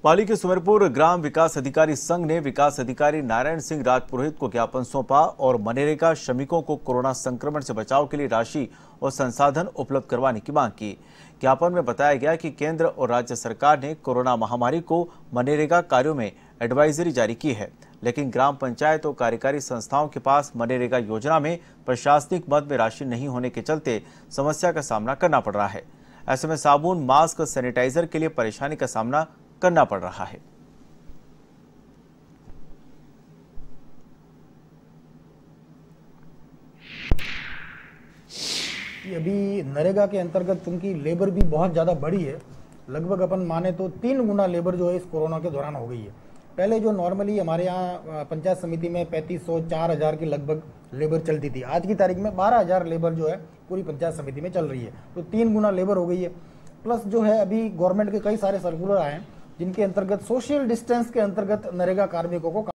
पाली के सुमेरपुर ग्राम विकास अधिकारी संघ ने विकास अधिकारी नारायण सिंह राजपुरोहित को ज्ञापन सौंपा और मनरेगा श्रमिकों को कोरोना संक्रमण से बचाव के लिए राशि और संसाधन उपलब्ध करवाने की मांग की। ज्ञापन में बताया गया कि केंद्र और राज्य सरकार ने कोरोना महामारी को मनरेगा कार्यों में एडवाइजरी जारी की है, लेकिन ग्राम पंचायत और कार्यकारी संस्थाओं के पास मनरेगा योजना में प्रशासनिक मद में राशि नहीं होने के चलते समस्या का सामना करना पड़ रहा है। ऐसे में साबुन, मास्क, सैनिटाइजर के लिए परेशानी का सामना करना पड़ रहा है। अभी नरेगा के अंतर्गत उनकी लेबर भी बहुत ज़्यादा बढ़ी है। लगभग अपन माने तो 3 गुना लेबर जो है इस कोरोना के दौरान हो गई है। पहले जो नॉर्मली हमारे यहाँ पंचायत समिति में 3500 4000 की लगभग लेबर चलती थी, आज की तारीख में 12000 लेबर जो है पूरी पंचायत समिति में चल रही है, तो 3 गुना लेबर हो गई है। प्लस जो है अभी गवर्नमेंट के कई सारे सर्कुलर आए हैं जिनके अंतर्गत सोशल डिस्टेंस के अंतर्गत नरेगा कार्मिकों को